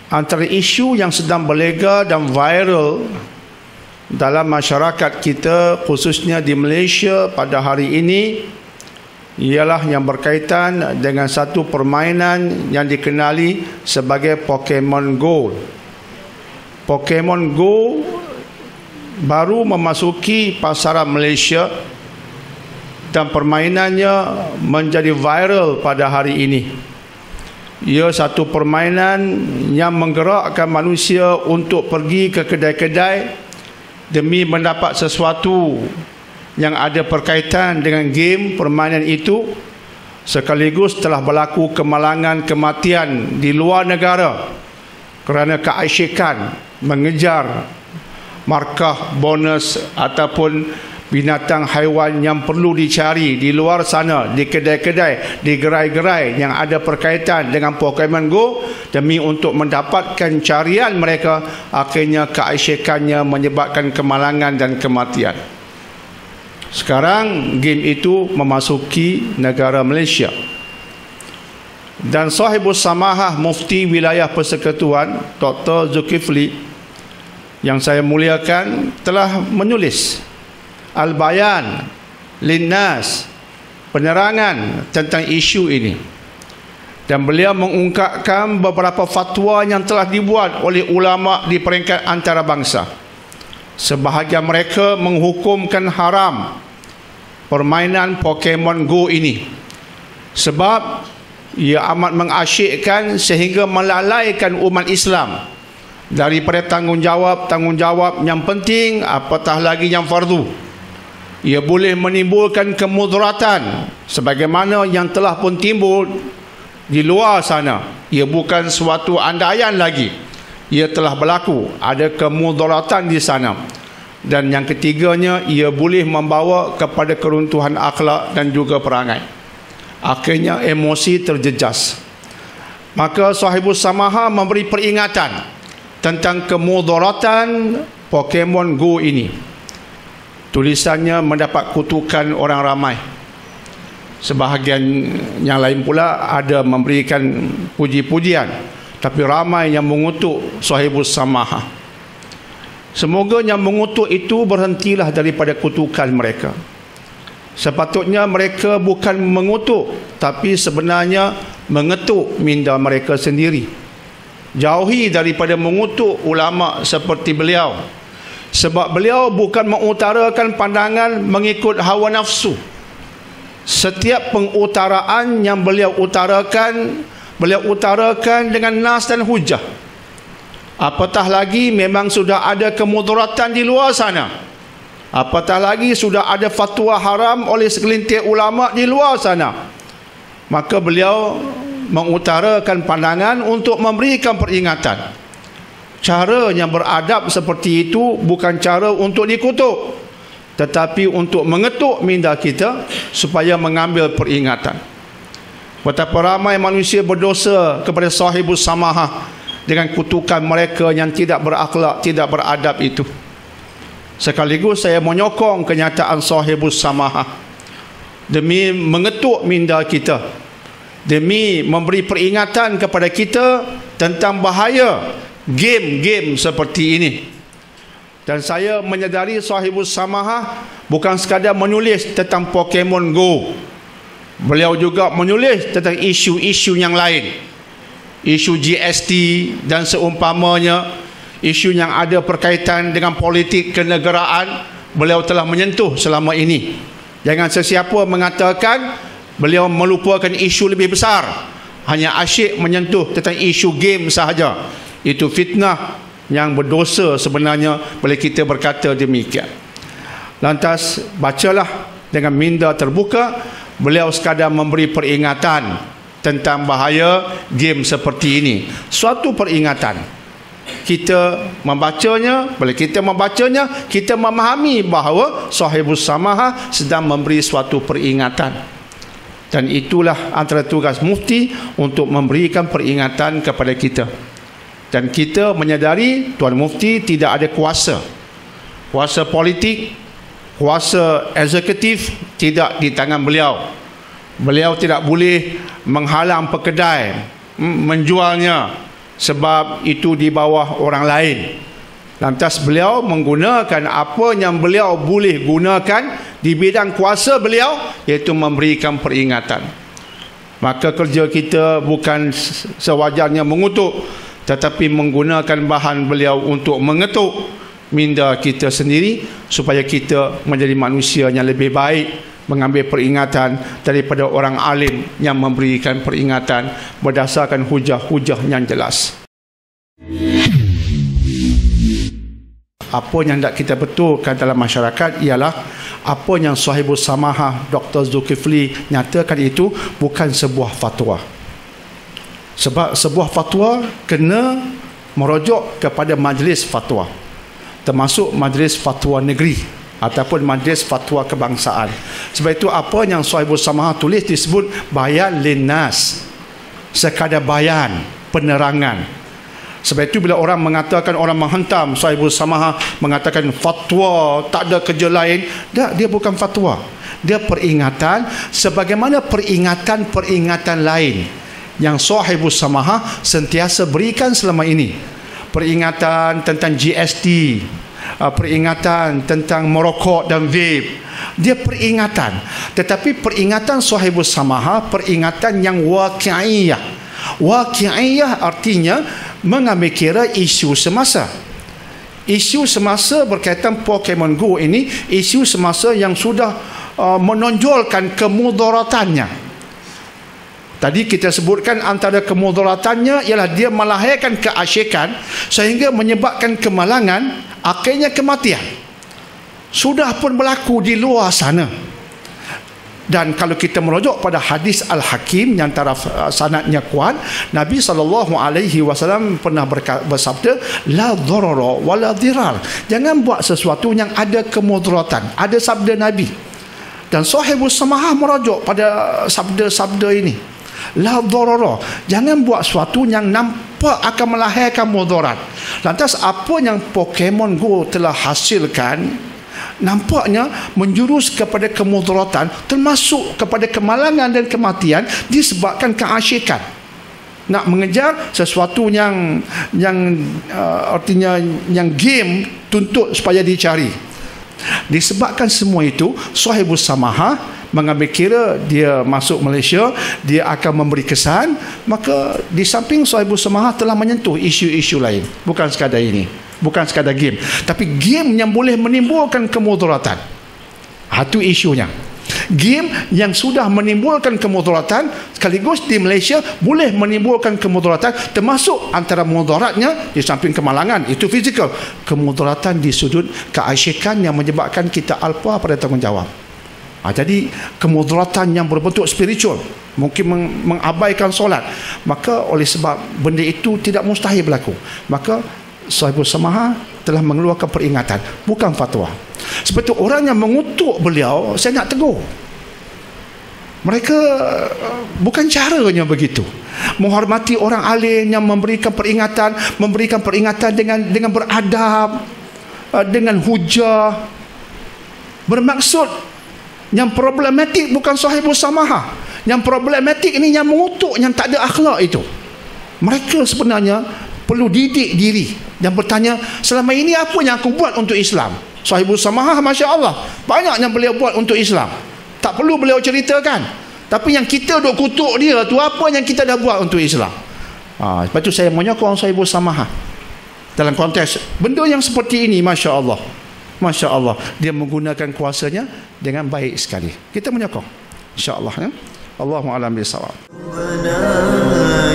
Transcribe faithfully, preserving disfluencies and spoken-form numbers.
Antara isu yang sedang berlega dan viral dalam masyarakat kita, khususnya di Malaysia pada hari ini, ialah yang berkaitan dengan satu permainan yang dikenali sebagai Pokemon Go. Pokemon Go baru memasuki pasaran Malaysia dan permainannya menjadi viral pada hari ini. Ia satu permainan yang menggerakkan manusia untuk pergi ke kedai-kedai demi mendapat sesuatu yang ada berkaitan dengan game permainan itu, sekaligus telah berlaku kemalangan kematian di luar negara kerana keasyikan mengejar markah bonus ataupun binatang haiwan yang perlu dicari di luar sana, di kedai-kedai, di gerai-gerai yang ada berkaitan dengan Pokemon Go, demi untuk mendapatkan carian mereka. Akhirnya keasyikannya menyebabkan kemalangan dan kematian. Sekarang game itu memasuki negara Malaysia, dan Sahibus Samahah Mufti Wilayah Persekutuan Doktor Zulkifli yang saya muliakan telah menulis Al-Bayan Linnas, penerangan tentang isu ini, dan beliau mengungkapkan beberapa fatwa yang telah dibuat oleh ulama di peringkat antarabangsa. Sebahagian mereka menghukumkan haram permainan Pokemon Go ini sebab ia amat mengasyikkan sehingga melalaikan umat Islam daripada tanggungjawab-tanggungjawab yang penting, apatah lagi yang fardu. Ia boleh menimbulkan kemudaratan sebagaimana yang telah pun timbul di luar sana. Ia bukan suatu andaian lagi, ia telah berlaku, ada kemudaratan di sana. Dan yang ketiganya, ia boleh membawa kepada keruntuhan akhlak dan juga perangai. Akhirnya emosi terjejas. Maka Sahibus Samahah memberi peringatan tentang kemudaratan Pokemon Go ini. Tulisannya mendapat kutukan orang ramai. Sebahagian yang lain pula ada memberikan puji-pujian, tapi ramai yang mengutuk Sahibus Samahah. Semoga yang mengutuk itu berhentilah daripada kutukan mereka. Sepatutnya mereka bukan mengutuk, tapi sebenarnya mengetuk minda mereka sendiri. Jauhi daripada mengutuk ulama seperti beliau, sebab beliau bukan mengutarakan pandangan mengikut hawa nafsu. Setiap pengutaraan yang beliau utarakan, beliau utarakan dengan nas dan hujah. Apatah lagi memang sudah ada kemudaratan di luar sana. Apatah lagi sudah ada fatwa haram oleh segelintir ulama di luar sana. Maka beliau mengutarakan pandangan untuk memberikan peringatan. Cara yang beradab seperti itu bukan cara untuk dikutuk, tetapi untuk mengetuk minda kita supaya mengambil peringatan. Betapa ramai manusia berdosa kepada Sahibus Samahah dengan kutukan mereka yang tidak berakhlak, tidak beradab itu. Sekaligus saya menyokong kenyataan Sahibus Samahah demi mengetuk minda kita, demi memberi peringatan kepada kita tentang bahaya game-game seperti ini. Dan saya menyadari Sahibus Samahah bukan sekadar menulis tentang Pokemon Go. Beliau juga menulis tentang isu-isu yang lain, isu G S T dan seumpamanya, isu yang ada berkaitan dengan politik kenegaraan. Beliau telah menyentuh selama ini. Jangan sesiapa mengatakan beliau melupakan isu lebih besar, hanya asyik menyentuh tentang isu game sahaja. Itu fitnah yang berdosa sebenarnya bila kita berkata demikian. Lantas bacalah dengan minda terbuka. Beliau sekadar memberi peringatan tentang bahaya game seperti ini. Suatu peringatan. Kita membacanya, bila kita membacanya, kita memahami bahawa Sahibus Samahah sedang memberi suatu peringatan. Dan itulah antara tugas mufti untuk memberikan peringatan kepada kita. Dan kita menyadari Tuan Mufti tidak ada kuasa. Kuasa politik, kuasa eksekutif tidak di tangan beliau. Beliau tidak boleh menghalang pekedai menjualnya sebab itu di bawah orang lain. Lantas beliau menggunakan apa yang beliau boleh gunakan di bidang kuasa beliau, iaitu memberikan peringatan. Maka kerja kita bukan sewajarnya mengutuk, tetapi menggunakan bahan beliau untuk mengetuk minda kita sendiri, supaya kita menjadi manusia yang lebih baik, mengambil peringatan daripada orang alim yang memberikan peringatan berdasarkan hujah-hujah yang jelas. Apa yang hendak kita betulkan dalam masyarakat ialah apa yang Sahibus Samahah Doktor Zulkifli nyatakan itu bukan sebuah fatwa. Sebab sebuah fatwa kena merujuk kepada majlis fatwa, termasuk majlis fatwa negeri ataupun majlis fatwa kebangsaan. Sebab itu apa yang Sahibus Samahah tulis disebut bayan linnas, sekadar bayan, penerangan. Sebab itu bila orang mengatakan, orang menghentam Sahibus Samahah mengatakan fatwa, tak ada kerja lain, tak, dia bukan fatwa, dia peringatan sebagaimana peringatan-peringatan lain yang Sahibus Samahah sentiasa berikan selama ini. Peringatan tentang G S T, peringatan tentang merokok dan vape, dia peringatan. Tetapi peringatan Sahibus Samahah peringatan yang waqi'iyah. Waqi'iyah artinya mengambil kira isu semasa. Isu semasa berkaitan Pokemon Go ini isu semasa yang sudah uh, menonjolkan kemudaratannya. Tadi kita sebutkan antara kemudaratannya ialah dia melahirkan keasyikan sehingga menyebabkan kemalangan, akhirnya kematian. Sudah pun berlaku di luar sana. Dan kalau kita merujuk pada hadis Al-Hakim yang taraf uh, sanadnya kuat, Nabi sallallahu alaihi wasallam pernah berka- bersabda, la dharara wa la dhirar. Jangan buat sesuatu yang ada kemudaratan. Ada sabda Nabi. Dan Sahibus Samahah merujuk pada sabda-sabda ini. La dharara. Jangan buat sesuatu yang nampak akan melahirkan mudarat. Lantas apa yang Pokemon Go telah hasilkan nampaknya menjurus kepada kemudaratan, termasuk kepada kemalangan dan kematian disebabkan keasyikan. Nak mengejar sesuatu yang yang uh, artinya yang game tuntut supaya dicari. Disebabkan semua itu, Sahibus Samahah mengambil kira dia masuk Malaysia, dia akan memberi kesan. Maka di samping Sahibus Samahah telah menyentuh isu-isu lain, bukan sekadar ini, bukan sekadar game, tapi game yang boleh menimbulkan kemudaratan. Itu isunya. Game yang sudah menimbulkan kemudaratan sekaligus di Malaysia boleh menimbulkan kemudaratan, termasuk antara mudaratnya di samping kemalangan itu fizikal, kemudaratan di sudut keasyikan yang menyebabkan kita alpa pada tanggungjawab. Ha, jadi kemudaratan yang berbentuk spiritual, mungkin meng mengabaikan solat, maka oleh sebab benda itu tidak mustahil berlaku, maka Sahibus Samahah telah mengeluarkan peringatan, bukan fatwa. Sebab itu orang yang mengutuk beliau, saya nak tegur. Mereka bukan caranya begitu. Menghormati orang alim yang memberikan peringatan, memberikan peringatan dengan dengan beradab, dengan hujah. Bermaksud yang problematik bukan Sahibus Samahah. Yang problematik ini yang mengutuk, yang tak ada akhlak itu. Mereka sebenarnya perlu didik diri dan bertanya, selama ini apa yang aku buat untuk Islam? Sahibus Samahah, Masya Allah, banyak yang beliau buat untuk Islam, tak perlu beliau ceritakan. Tapi yang kita duk kutuk dia tu, apa yang kita dah buat untuk Islam? Ha, sebab tu saya menyokong Sahibus Samahah dalam konteks benda yang seperti ini. Masya Allah, Masya Allah, dia menggunakan kuasanya dengan baik sekali. Kita menyokong, insya Allah, ya? Allahu a'lam bishawab.